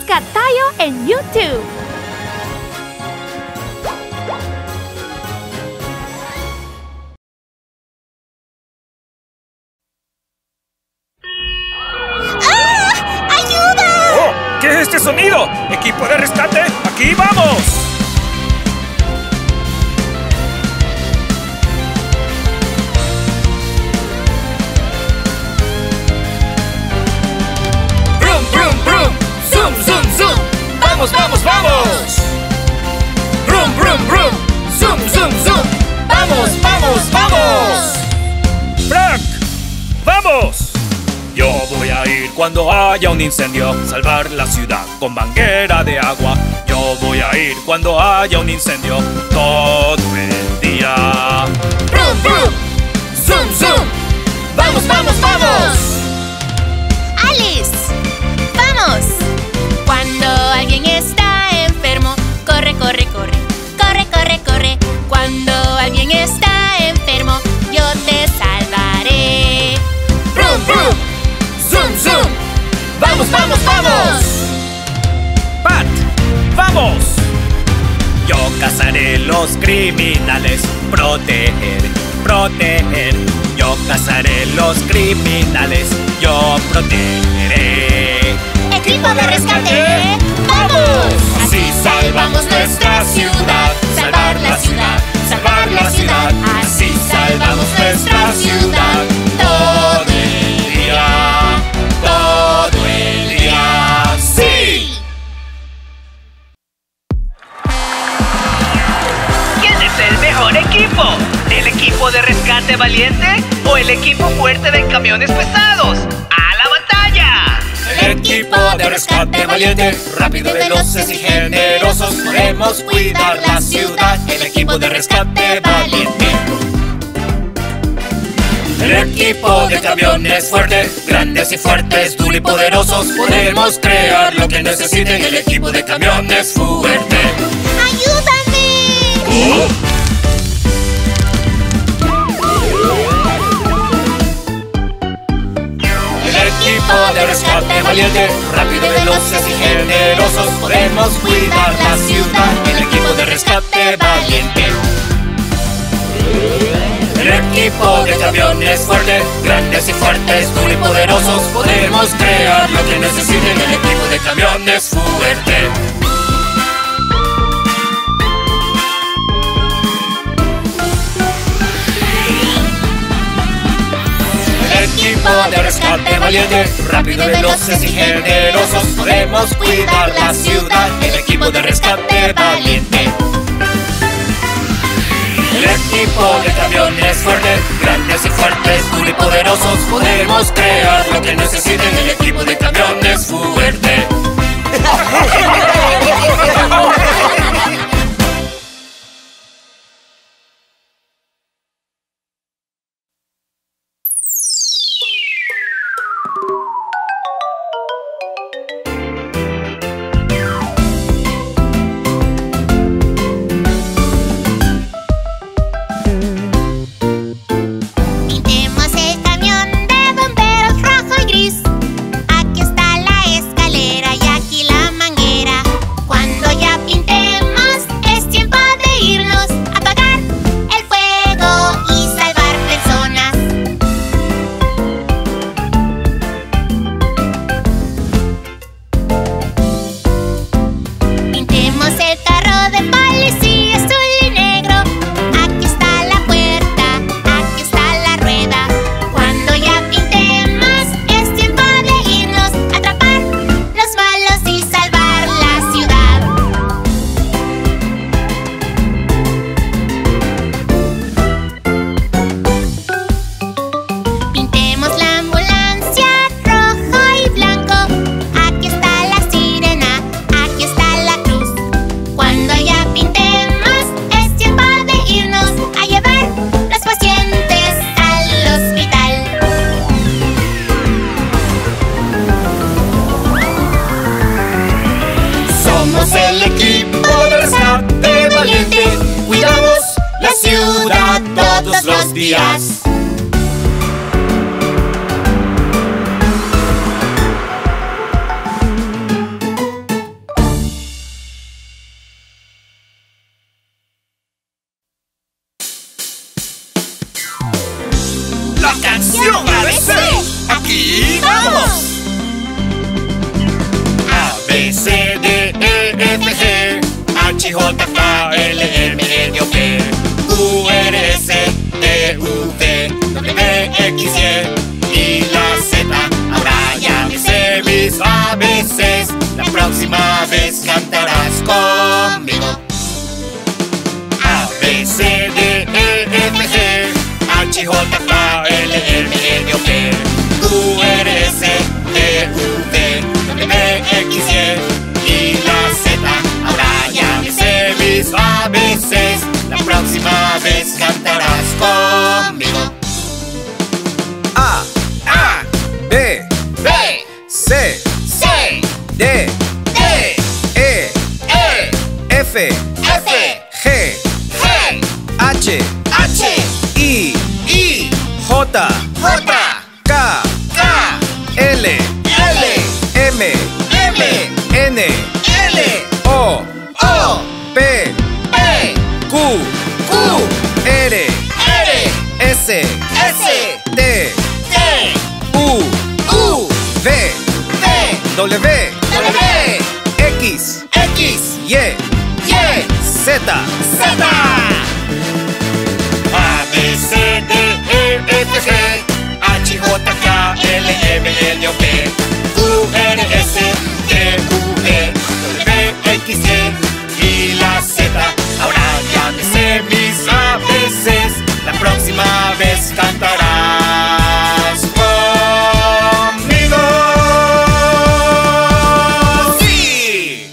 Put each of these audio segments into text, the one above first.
Busca Tayo en YouTube. ¿Qué es este sonido? ¡Equipo de rescate! ¡Aquí vamos! ¡Brum, brum, brum! ¡Zoom, zoom, zoom! ¡Vamos, vamos, vamos! ¡Brum, brum, brum! ¡Zoom, zoom, zoom! ¡Vamos, vamos, vamos! ¡Frank! ¡Vamos! Yo voy a ir cuando haya un incendio, salvar la ciudad con manguera de agua. Yo voy a ir cuando haya un incendio, todo el día. ¡Brum, brum! ¡Zoom, zoom! ¡Vamos, vamos, vamos! ¡Alice! ¡Vamos! Cuando alguien está enfermo, corre, corre, corre. Corre, corre, corre. Cuando alguien está enfermo, yo te salvaré. ¡Brum, brum! ¡Zoom, zoom! ¡Vamos, vamos, vamos! ¡Pat! ¡Vamos! Yo cazaré los criminales, proteger, proteger. Yo cazaré los criminales, yo protegeré. ¡Equipo de rescate! ¡Vamos! Así salvamos nuestra ciudad. Salvar la ciudad, salvar la ciudad. Así salvamos nuestra ciudad. Todo el día, todo el día. ¡Sí! ¿Quién es el mejor equipo? ¿El equipo de rescate valiente o el equipo fuerte de camiones pesados? ¡A la batalla! El equipo de rescate valiente, rápido, veloces y generosos. Podemos cuidar la ciudad. El equipo de rescate valiente. El equipo de camiones fuerte, grandes y fuertes, duros y poderosos. Podemos crear lo que necesiten. El equipo de camiones fuerte. ¡Ayúdame! El equipo de rescate valiente, rápido, veloces y generosos. Podemos cuidar la ciudad. El equipo de rescate valiente. El equipo de camiones fuerte, grandes y fuertes, duros y poderosos. Podemos crear lo que necesiten. El equipo de camiones fuerte. El equipo de rescate valiente, rápido, veloces y generosos. Podemos cuidar la ciudad. El equipo de rescate valiente. El equipo de camiones fuerte, grandes y fuertes, duros y poderosos. Podemos crear lo que necesiten. El equipo de camiones fuerte. Pintemos el camión de bomberos rojo y gris. Aquí está la escalera y aquí la manguera. Cuando ya pintemos, es tiempo de irnos a apagar el fuego y salvar personas. Pintemos el carro de policía azul y negro. Aquí está la puerta, aquí está la rueda. Cuando ya pintemos, es tiempo de irnos a atrapar los malos y salvar la ciudad. Pintemos la ambulancia rojo y blanco. Aquí está la sirena, aquí está la cruz. Cuando ya pintemos, es tiempo de irnos a llevar los pacientes al hospital. Somos el equipo de rescate valiente. Cuidamos la ciudad todos los días. H, J, K, L, M, N, O, P, Q, R, S, T, U, V, W, X, Y la Z. Ahora ya me sé mis ABCs. La próxima vez cantarás conmigo. A, B, C, D, E, F, G, H, J, K, L, M, N, O, P, Q, R, S, T, U, V, W, X, Y la Z. Ahora ya me sé mis ABCs. La próxima vez cantarás conmigo. A, B, C, D, E, F, G, H, I, J, K, L, M, N, O, P, Q, R, S, T, U, V, W, X, Y, Z. A, B, C, D, E, F, G, H, J, K, L, M, N, O, P, Q, R, S, T, U, V, W, X, Y la Z. Ahora ya me sé mis ABCs. La próxima vez cantarás conmigo. ¡Sí!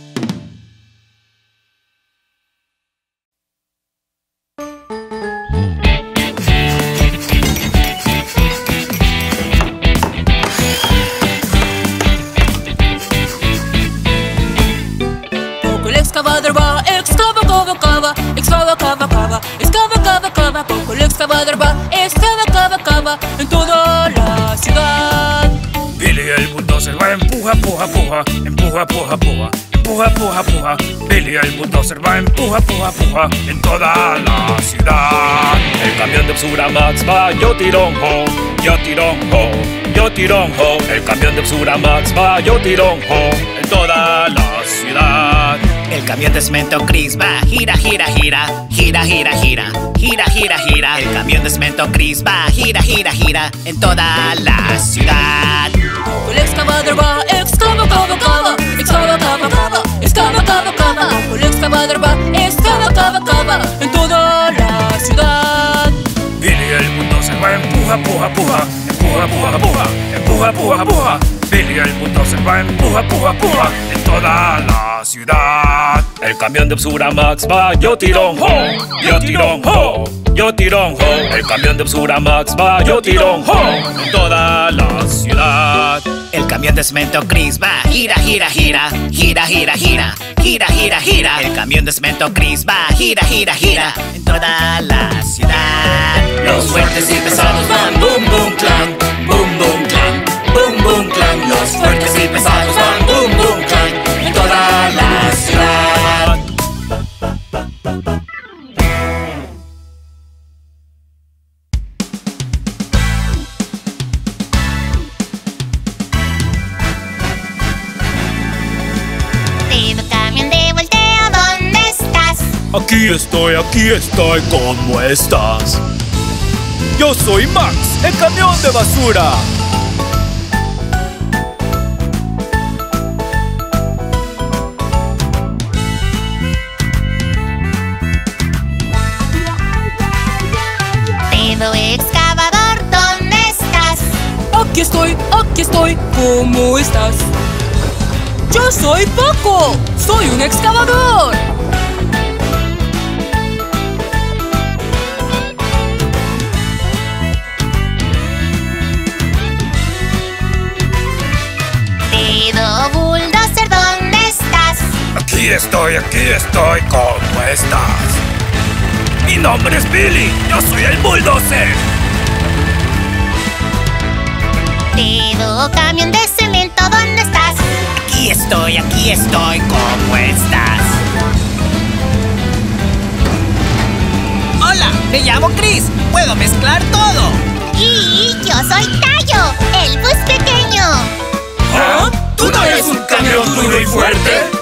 Poco el excavador va, excava, cava, cava, excava, cava, cava, excava, cava, cava. Poco el excavador va, excava, cava, cava, en toda la ciudad. Billy el bulldozer va, empuja, puja, puja, empuja, puja, puja, empuja, puja, puja. Billy el bulldozer va, empuja, puja, puja, en toda la ciudad. El camión de basura Max va, yo tirón ho, yo tirón ho, yo tirón ho. El camión de basura Max va, yo tirón ho, en toda la ciudad. El camión de cemento Chris va, gira, gira, gira, gira, gira, gira, gira, gira, gira. El camión de cemento Chris va, gira, gira, gira, en toda la ciudad. Poco el excavador va, excava, cava, cava, excava, cava, cava, excava, cava, cava. Poco el excavador va, excava, cava, cava, en toda la ciudad. Billy el bulldozer va, empuja, puja, puja, empuja, puja, puja, empuja, puja, puja. Billy el bulldozer va, empuja, puja, puja, en toda la ciudad. El camión de basura Max va, yo tirón ho, yo tirón ho, yo tirón ho. El camión de basura Max va, yo tirón ho, en toda la ciudad. El camión de cemento Chris va, gira, gira, gira, gira, gira, gira, gira, gira, gira. El camión de cemento Chris va, gira, gira, gira, en toda la ciudad. Los fuertes y pesados van boom, boom, clang, boom, boom, clang, boom, boom, clang. Los fuertes y pesados van boom, boom, clang, en toda la ciudad. Dedo camión de volteo, ¿dónde estás? Aquí estoy, ¿cómo estás? Yo soy Max, el camión de basura. Dedo excavador, ¿dónde estás? Aquí estoy, ¿cómo estás? Yo soy Paco, soy un excavador. Dedo bulldozer, ¿dónde estás? Aquí estoy, ¿cómo estás? Mi nombre es Billy, yo soy el bulldozer. Dedo camión de cemento, ¿dónde estás? Aquí estoy, ¿cómo estás? Hola, me llamo Chris, puedo mezclar todo. Y yo soy Tayo, el bus pequeño. ¿Ah? ¿Tú no eres un camión duro y fuerte?